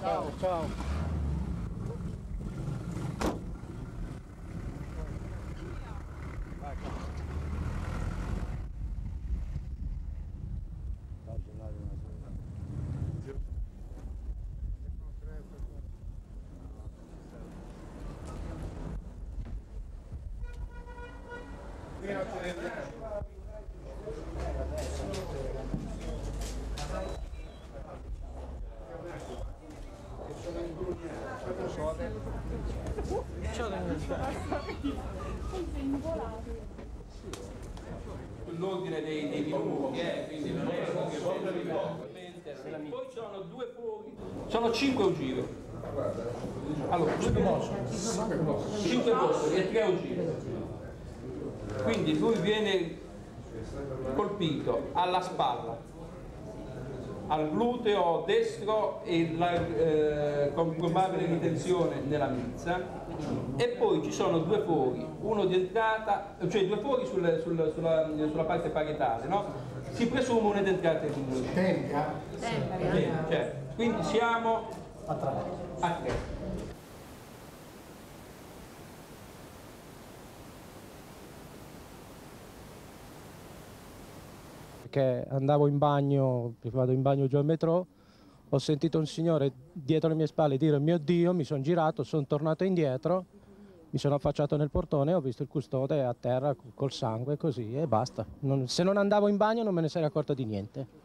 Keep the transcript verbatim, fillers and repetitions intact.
Ciao, ciao. Vai, ciao. L'ordine dei, dei minuti, eh, quindi non è che poi ci sono due fuochi, sono cinque ugire. Allora, cinque posti e tre ugire. Quindi lui viene colpito alla spalla, al gluteo destro e la eh, con probabile ritenzione nella milza, e poi ci sono due fori, uno di entrata, cioè due fori sul, sul, sulla, sulla parte parietale, no? Si presume una di entrata in due. Tempia? Tempia. Cioè, quindi siamo A tre. A tre. Che andavo in bagno, vado in bagno giù al metro, ho sentito un signore dietro le mie spalle dire mio Dio, mi sono girato, sono tornato indietro, mi sono affacciato nel portone, ho visto il custode a terra col sangue così e basta. Non, se non andavo in bagno non me ne sarei accorto di niente.